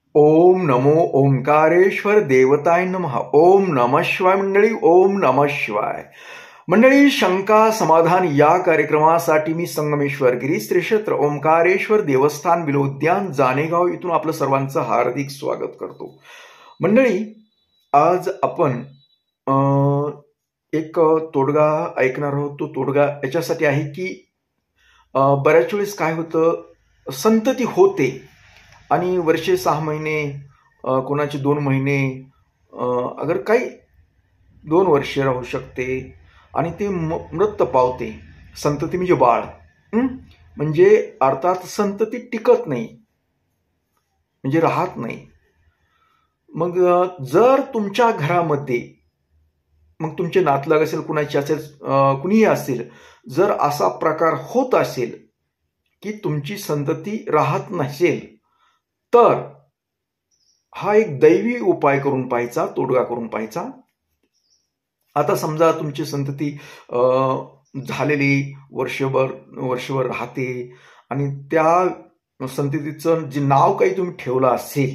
ओम नमो ओंकारेश्वर देवताय नमः. ओम नमः शिवाय मंडळी. ओम नमः शिवाय मंडळी. शंका समाधान या कार्यक्रमासाठी मी संगमेश्वर गिरी श्री क्षेत्र ओंकारेश्वर देवस्थान विलोद्यान जानेगाव इथून आपलं सर्वांचं हार्दिक स्वागत करतो. मंडळी, आज आपण एक तोडगा ऐकणार आहोत. तो तोडगा याच्यासाठी आहे की बऱ्याच वेळेस काय होतं, संतती होते आणि वर्षे 6 महिने, कोणाचे 2 महिने, अगर काही 2 वर्षे राहू शकते आणि ते मृत पावते. संतती म्हणजे बाळ. म्हणजे अर्थात संतती टिकत नाही, म्हणजे राहत नाही. मग जर तुमच्या घरामध्ये, मग तुमचे नातलग असेल, कुणाची असेल, कुणीही असेल, जर असा प्रकार होत असेल की तुमची संतती राहत नसेल, तर हा एक दैवी उपाय करून पाहायचा, तोडगा करून पाहायचा. आता समजा तुमची संतती झालेली वर्षभर राहते आणि त्या संततीचं जे नाव काही तुम्ही ठेवलं असेल,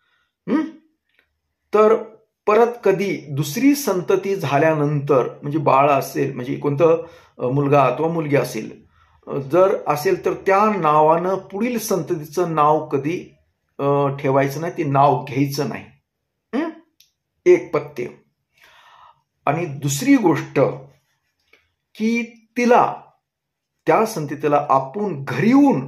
तर परत कधी दुसरी संतती झाल्यानंतर, म्हणजे बाळ असेल, म्हणजे कोणतं मुलगा अथवा मुलगी असेल, जर असेल तर त्या नावानं पुढील संततीचं नाव कधी ठेवायचं नाही, ते नाव घ्यायचं नाही. एक पथ्य. आणि दुसरी गोष्ट की त्या संततीला आपण घरी येऊन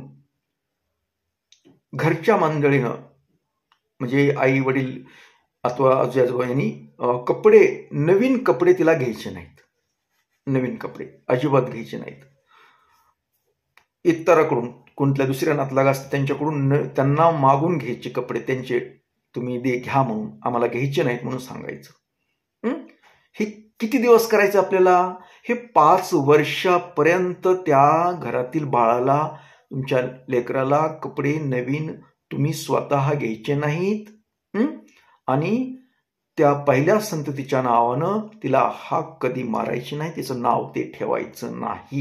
घरच्या मंडळीनं, म्हणजे आई वडील अथवा आजी आजोबा यांनी नवीन कपडे तिला घ्यायचे नाहीत. नवीन कपडे अजिबात घ्यायचे नाहीत. इतराकडून, कोणत्या दुसऱ्या नातलग असतात त्यांच्याकडून त्यांना मागून घ्यायचे कपडे, त्यांचे तुम्ही घ्या म्हणून, आम्हाला घ्यायचे नाहीत म्हणून सांगायचं. हे किती दिवस करायचं आपल्याला? हे 5 वर्षापर्यंत त्या घरातील बाळाला, तुमच्या लेकराला कपडे नवीन तुम्ही स्वतः घ्यायचे नाहीत आणि त्या पहिल्या संततीच्या नावानं तिला हाक कधी मारायची नाही, तिचं नाव ते ठेवायचं नाही.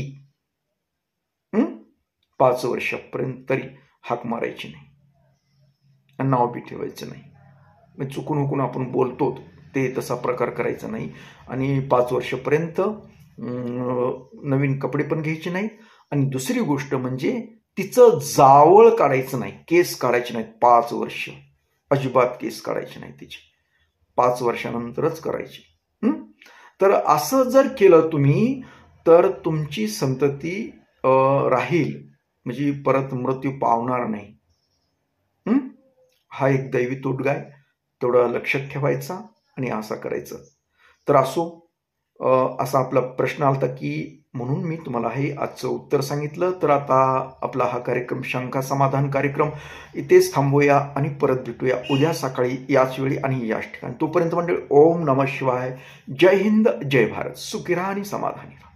5 वर्षापर्यंत तरी हाक मारायची नाही आणि नाव बी ठेवायचं नाही. चुकून हुकून आपण बोलतो ते तसा प्रकार करायचा नाही. आणि 5 वर्षापर्यंत नवीन कपडे पण घ्यायचे नाहीत. आणि दुसरी गोष्ट म्हणजे तिचं जावळ काढायचं नाही, केस काढायचे नाहीत. 5 वर्ष अजिबात केस काढायचे नाही तिचे. 5 वर्षानंतरच करायची. तर असं जर केलं तुम्ही, तर तुमची संतती राहील, म्हणजे परत मृत्यू पावणार नाही. हा एक दैवी तोडगा आहे, तेवढं लक्षात ठेवायचा आणि असा करायचं. तर असा आपला प्रश्न आलता की म्हणून मी तुम्हाला हे आजचं उत्तर सांगितलं. तर आता आपला हा कार्यक्रम, शंका समाधान कार्यक्रम, इथेच थांबूया आणि परत भेटूया उद्या सकाळी याच वेळी आणि याच ठिकाणी. तोपर्यंत मंडळी, ओम नमः शिवाय. जय हिंद, जय भारत. सुखी राहा आणि समाधानी राहा.